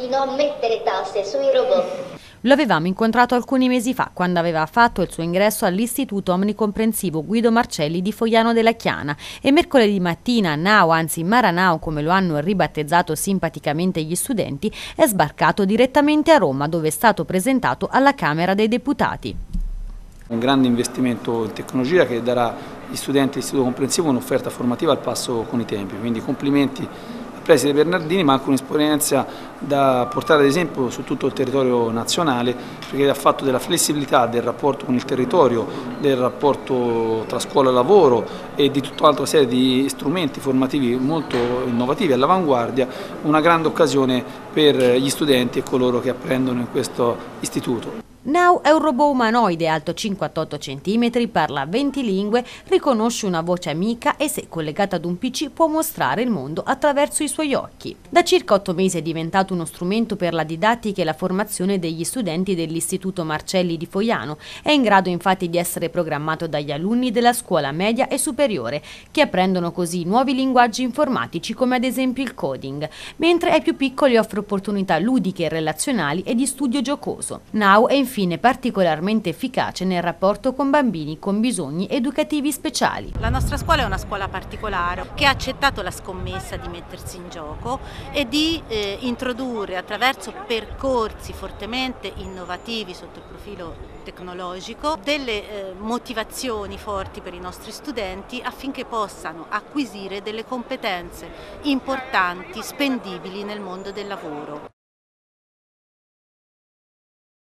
di non mettere tasse sui robot. Lo avevamo incontrato alcuni mesi fa, quando aveva fatto il suo ingresso all'Istituto Omnicomprensivo Guido Marcelli di Fogliano della Chiana, e mercoledì mattina Now, anzi Maranao come lo hanno ribattezzato simpaticamente gli studenti, è sbarcato direttamente a Roma, dove è stato presentato alla Camera dei Deputati. Un grande investimento in tecnologia che darà agli studenti dell'Istituto Comprensivo un'offerta formativa al passo con i tempi, quindi complimenti al preside Bernardini, ma anche un'esperienza da portare ad esempio su tutto il territorio nazionale, perché ha fatto della flessibilità del rapporto con il territorio, del rapporto tra scuola e lavoro e di tutta un'altra serie di strumenti formativi molto innovativi, all'avanguardia, una grande occasione per gli studenti e coloro che apprendono in questo istituto. Now è un robot umanoide alto 58 cm, parla 20 lingue, riconosce una voce amica e se collegato ad un PC può mostrare il mondo attraverso i suoi occhi. Da circa 8 mesi è diventato uno strumento per la didattica e la formazione degli studenti dell'Istituto Marcelli di Fogliano. È in grado infatti di essere programmato dagli alunni della scuola media e superiore, che apprendono così nuovi linguaggi informatici come ad esempio il coding, mentre ai più piccoli offre opportunità ludiche e relazionali e di studio giocoso. Now è infine particolarmente efficace nel rapporto con bambini con bisogni educativi speciali. La nostra scuola è una scuola particolare che ha accettato la scommessa di mettersi in gioco e di introdurre attraverso percorsi fortemente innovativi sotto il profilo tecnologico delle motivazioni forti per i nostri studenti affinché possano acquisire delle competenze importanti, spendibili nel mondo del lavoro.